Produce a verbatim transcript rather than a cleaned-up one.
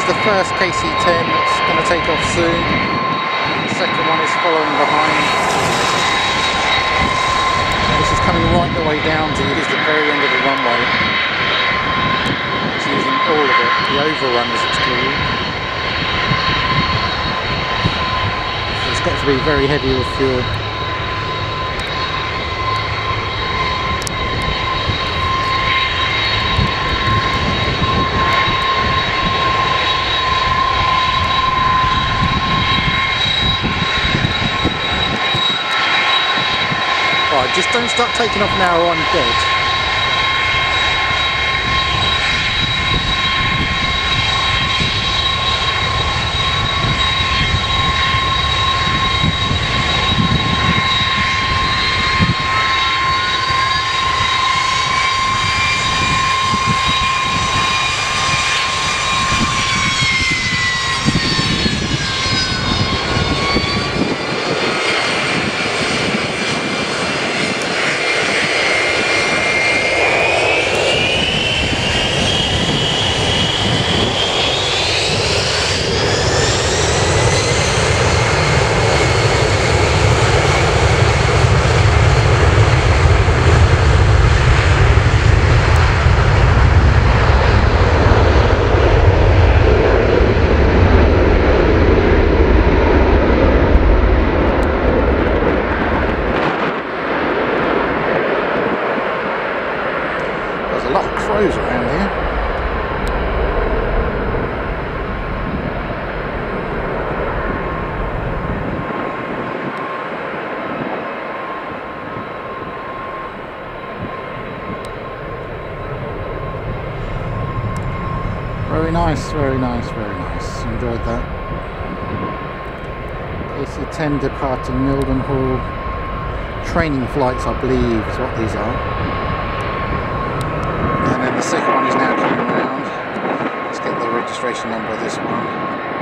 is the first K C ten that's going to take off soon. The second one is following behind. This is coming right the way down to it is the very end of the runway. It's using all of it, the overrun as it's called. So it's got to be very heavy with fuel. Right, just don't start taking off now or I'm dead. Crows around here. Very nice, very nice, very nice. Enjoyed that. K C ten departing Mildenhall. Training flights, I believe, is what these are. The second one is now coming around. Let's get the registration number of this one.